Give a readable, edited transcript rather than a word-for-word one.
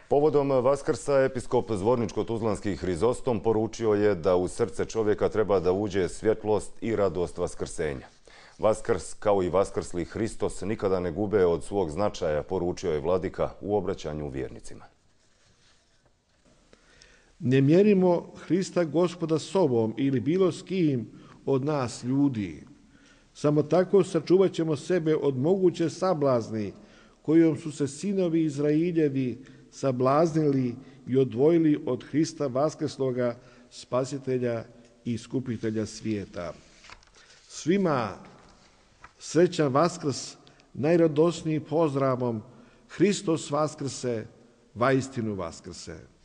Povodom Vaskrsa episkop Zvorničko-tuzlanski Hrizostom poručio je da u srce čovjeka treba da uđe svjetlost i radost vaskrsenja. Vaskrs, kao i vaskrsli Hristos, nikada ne gube od svog značaja, poručio je vladika u obraćanju vjernicima. Ne mjerimo Hrista Gospoda sobom ili bilo s kim od nas ljudi. Samo tako sačuvat ćemo sebe od moguće sablazni kojom su se sinovi Izrailjevi sablaznili i odvojili od Hrista Vaskrsloga, Spasitelja i Iskupitelja svijeta. Svima srećan Vaskrs, najradosniji pozdravom Hristos Vaskrse, vaistinu Vaskrse.